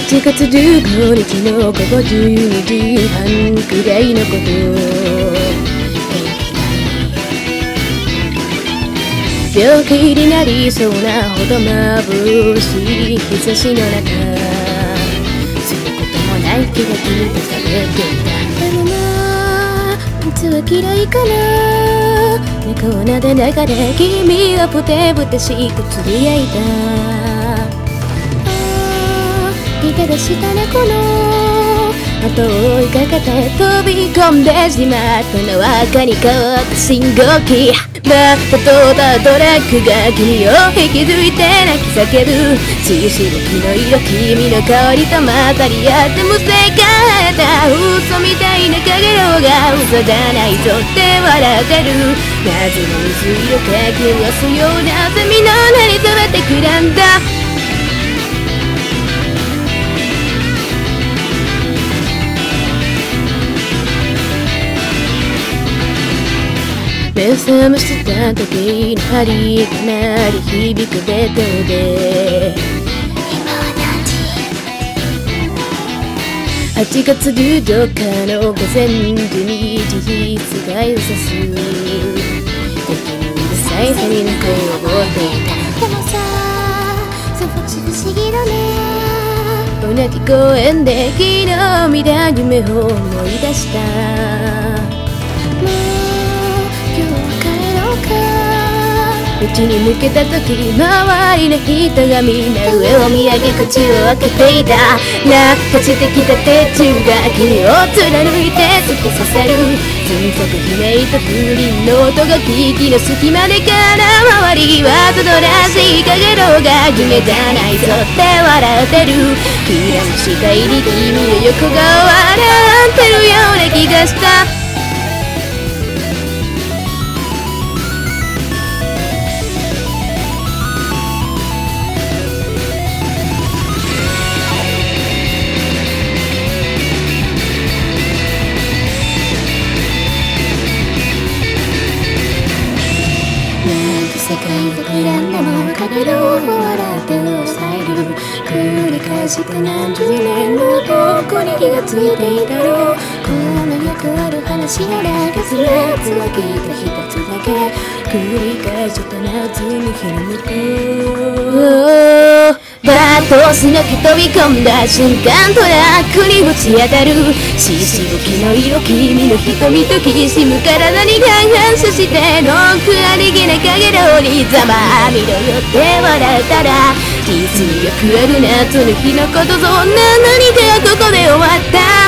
8月15日の午後12時半くらいのこと。病気になりそうなほど眩しい日差しの中、することもない気が君と喋っていた。でもな、いつは嫌いかな。猫を撫でながら君はポテポテしてつぶやいた。いただした猫の後を追いかけて飛び込んでしまったのは赤に変わった信号機。バッタとバトラックが君を引き抜いて泣き叫ぶ。血しぶきの色、君の香りと混ざり合ってむせ返った嘘みたいなかげろうが嘘じゃないぞって笑ってる。謎の薄い色かき回すようなセミの名に染めてくらんだ。目覚ました時の針かなり響くベッドで、今は何時？ 8月14日の午前12時、使いをさす敵に最初に声を覚えていた。でもさ、少し不思議だね。同じ公園で昨日見た夢を思い出した。うちに向けた時、周りの人がみんな上を見上げ口を開けていた。落下してきた鉄柱が君を貫いて突き刺さる。つんとくひめいた風鈴の音が木々の隙間でから周りはたどらしいかげろうが夢じゃないぞって笑ってる。きらむ視界に君の横顔笑ってるような気がした。世界が膨らんだもかげろうを笑って抑える。繰り返して何十年もどこに気がついていたろう。このよくある話の中すれつは聞いた一つだけ。繰り返した夏の日の向こう。バットをすなく飛び込んだ瞬間トラックにぶち当たる。ししぶきの色、君の瞳ときしむ体に反射してノックありげなかげろうにざまみろよって笑ったら、実によくある夏の日のこと、そんな何かここで終わった。